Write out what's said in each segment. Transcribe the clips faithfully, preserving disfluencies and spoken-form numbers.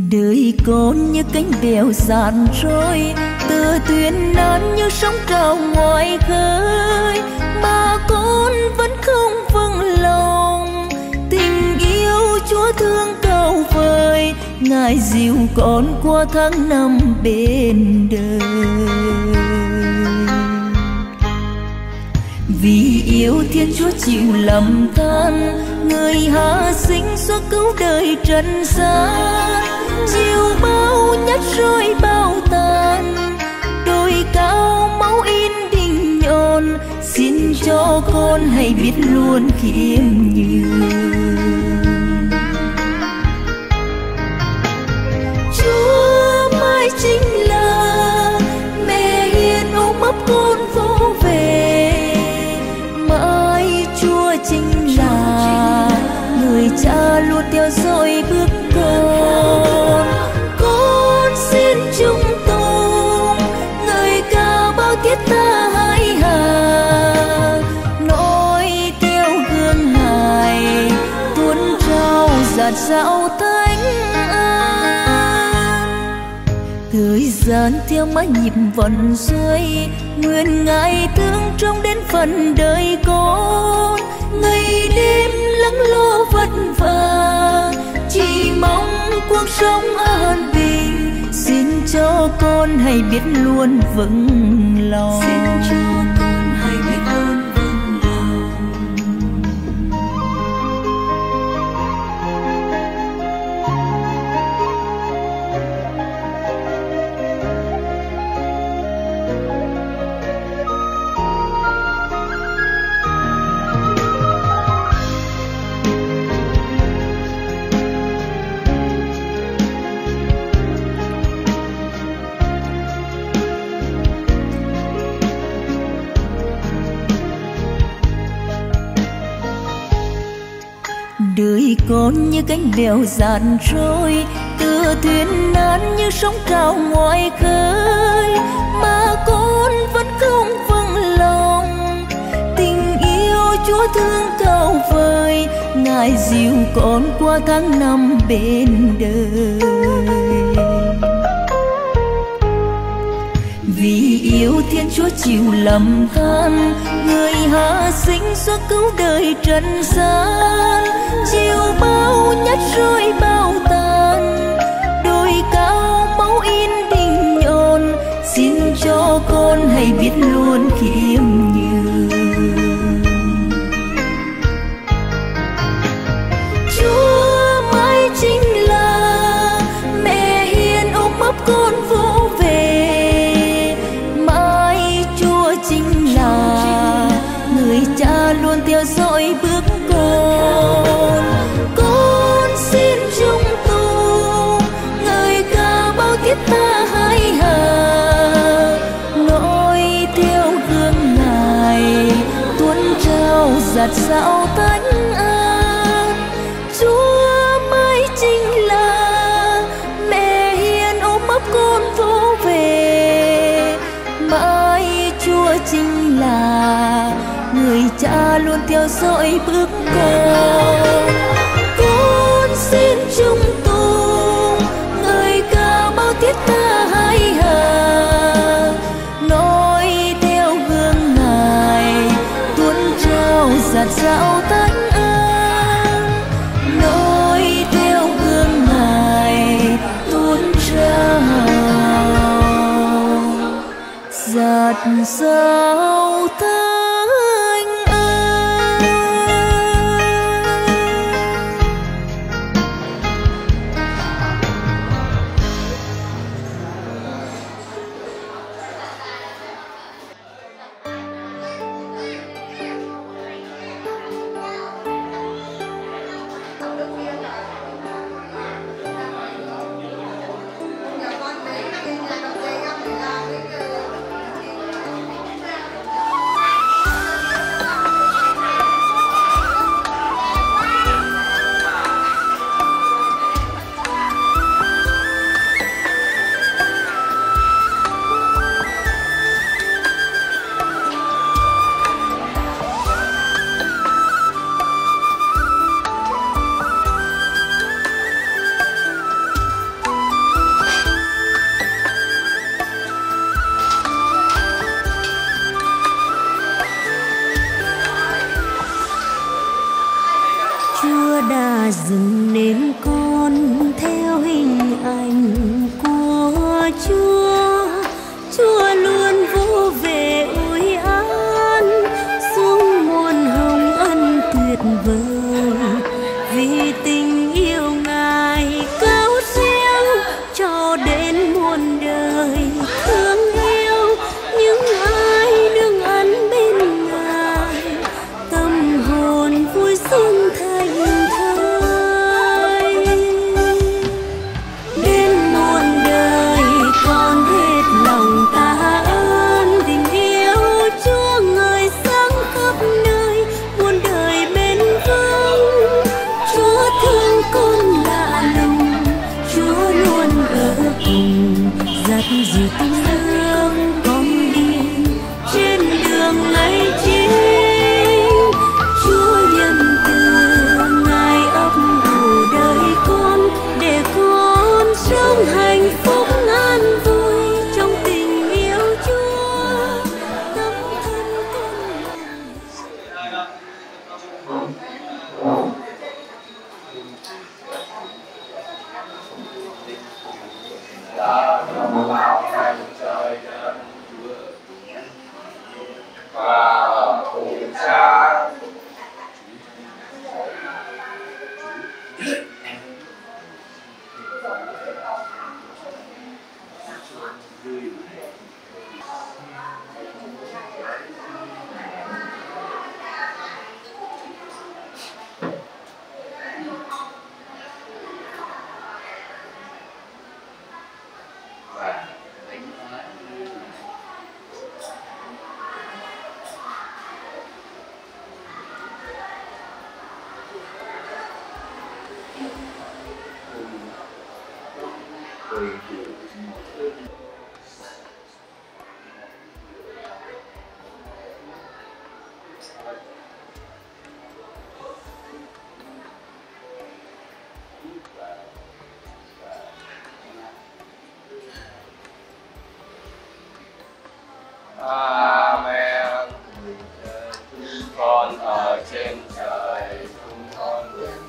Đời con như cánh bèo dạt trôi, tựa thuyền nan như sóng trào ngoài khơi, mà con vẫn không vững lòng. Tình yêu Chúa thương cao vời, Ngài dìu con qua tháng năm bên đời. Vì yêu Thiên Chúa chịu lầm than, người hạ sinh xóa cứu đời trần gian. Chiều bao nhát rơi bao tàn, đôi cao máu in đinh nhọn, xin cho con hãy biết luôn khiêm nhường. Chúa mãi chính là mẹ hiền ôm ấp con vô về, mãi Chúa chính là người cha luôn theo dõi bước con. Con xin chung tùng người ca bao tiết ta hãy hà, nói theo gương Ngài tuôn trao dạt dạo thánh an. Thời gian theo mãi nhịp vận xoay, nguyện Ngài thương trong đến phần đời con. Ngày đêm lắng lo vất vả, chỉ mong cuộc sống an bình. Xin cho con hãy biết luôn vững lòng. Xin cho con hãy biết luôn vững lòng. Đời con như cánh bèo dạt trôi, tựa thuyền nan như sóng trào ngoài khơi, mà con vẫn không vững lòng. Tình yêu Chúa thương cao vời, Ngài dìu con qua tháng năm bên đời. Vì yêu Thiên Chúa chịu lầm than, người hạ sinh xóa cứu đời trần gian. Chiều bao nhát rơi bao tàn, đôi cao máu in đinh nhọn, xin cho con hãy biết luôn khiêm nhường. Chúa mãi chính là mẹ hiền ôm ấp con vô về, mãi Chúa chính là người cha luôn theo dõi bước con. Con xin chung tùng người ca bao tiết ta hãy hà, nói theo gương Ngài tuôn trao dạt dạo thánh an. Chúa mãi chính là mẹ hiền ôm ấp con vô về, mãi Chúa chính là người cha luôn theo dõi bước con. Con xin chung tùng người ca bao tiết ta hãy hà, nói theo gương Ngài tuôn trao dạt dạo thánh an, nói theo gương Ngài tuôn trao dạt dạo thánh. dựng nên con theo hình ảnh của Chúa. Chúa luôn vô về ôi an xuống muôn hồng ân tuyệt vời, vì tình yêu Ngài cao siêu cho đến muôn đời. Thương yêu những ai đương ăn bên Ngài, tâm hồn vui sướng thành thơi. Đến muôn đời con hết lòng ta ơn tình yêu Chúa người sáng khắp nơi, muôn đời bên vững. Chúa thương con lạ lùng, Chúa luôn ở cùng, dắt dìu tình thương con đi trên đường ngày chính. Chúa nhân từ Ngài ấp ủ đời con, để con sống hạnh phúc an vui trong tình yêu Chúa. Tấm thân con và cùng cha Amen. Chúng con ở trên trời, chúng con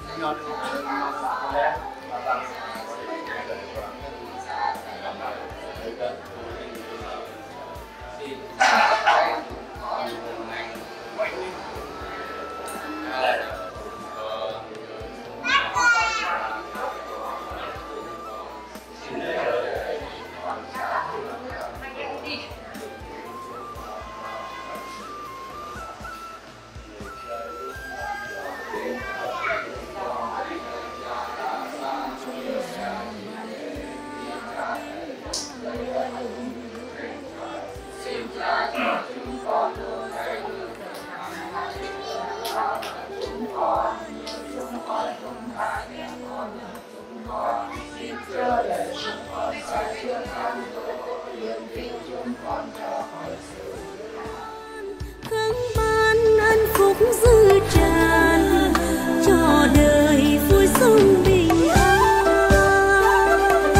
khấn ban ân phúc dư tràn cho đời vui sống bình an.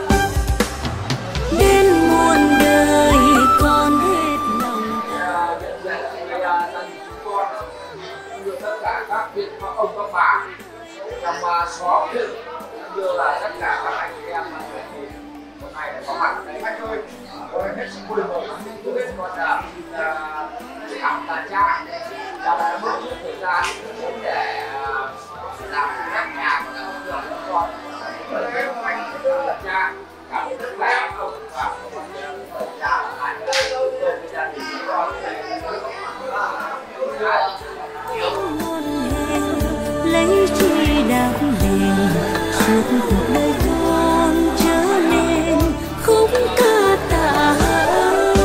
Đến muôn đời con hết lòng ta. được tất cả các vị các ông các bà trong xóm như là tất cả các anh chị em hôm nay đã có mặt ở đây khách ơi, tôi hết sức vui mừng. Tôi biết con là đi học là cha, cha đã mất nhiều thời gian để làm các nhà của ông được con. Tôi biết anh là cha, cảm ơn tất cả các ông và cha lại tôi với gia đình của con. Lấy chi đạp đền suốt cuộc đời con trở nên khúc ca tạ ơn.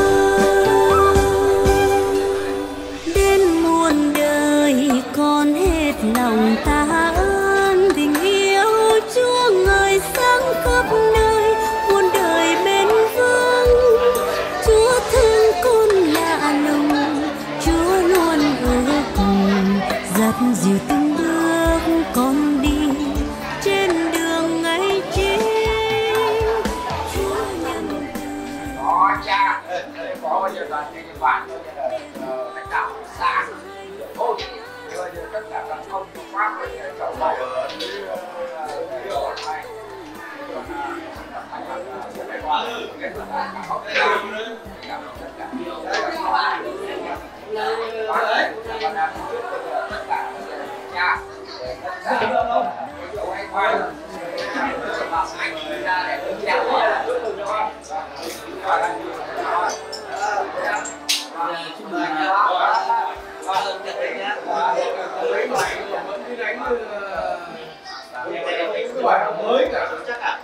Đến muôn đời con hết lòng ta ơn tình yêu Chúa người sáng khắp nơi, muôn đời bên vững. Chúa thương con lạ lùng, Chúa luôn ở cùng, dắt dìu từng bước con đi trên đường ngày mới cả chắc à.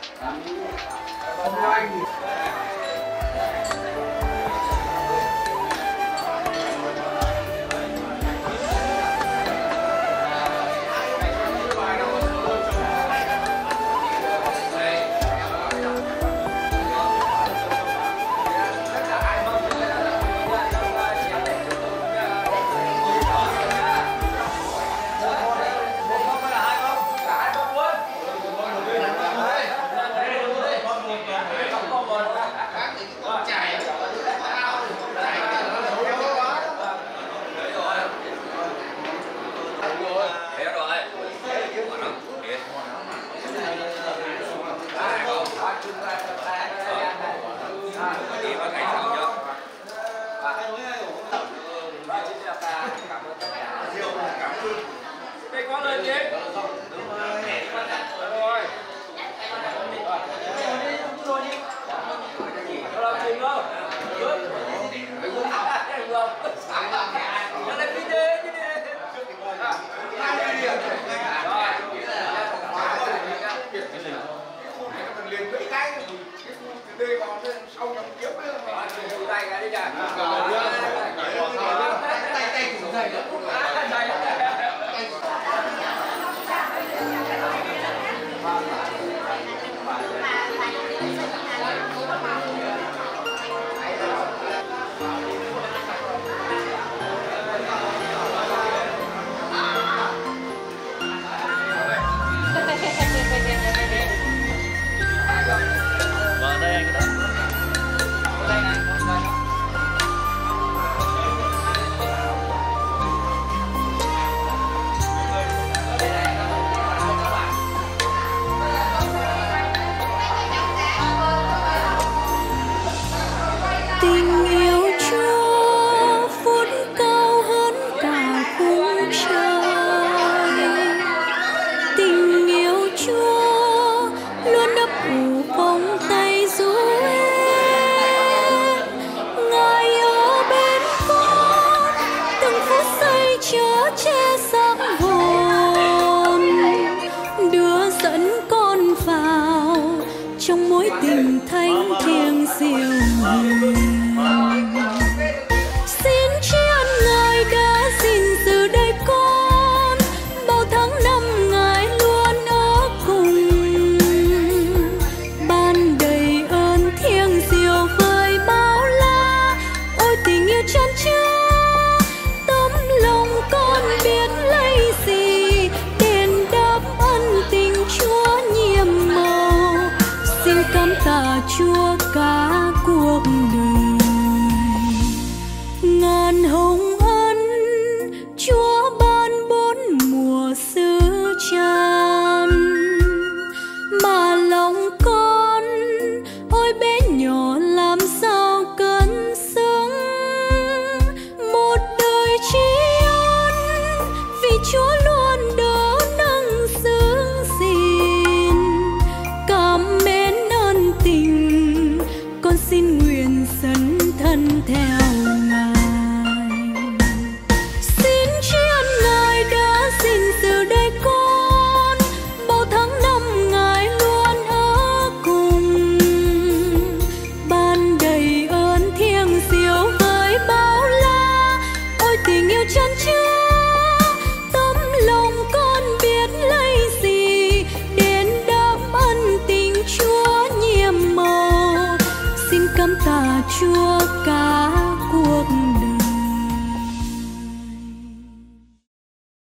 Chúa cả cuộc